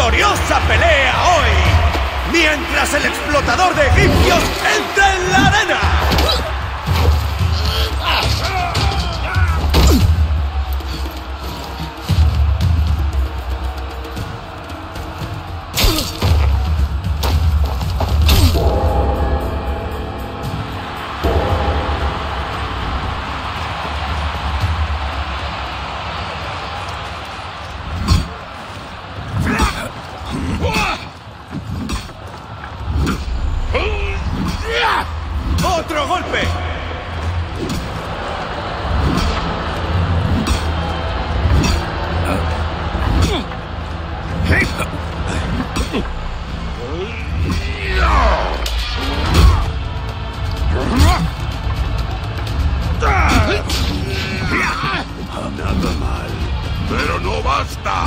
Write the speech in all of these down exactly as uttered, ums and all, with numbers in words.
gloriosa pelea hoy, mientras el explotador de egipcios entra en la arena. ¡Otro golpe! Nada mal, pero no basta.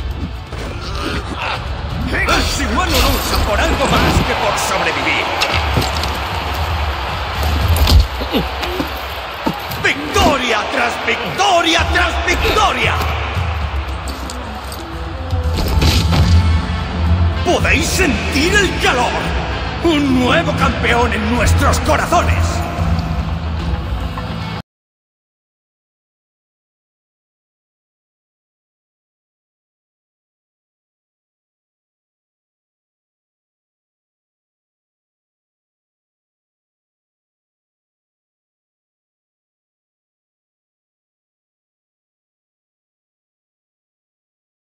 El Siwano lo usa por algo más que por sobrevivir. ¡Victoria tras victoria tras victoria! ¿Podéis sentir el calor? ¡Un nuevo campeón en nuestros corazones!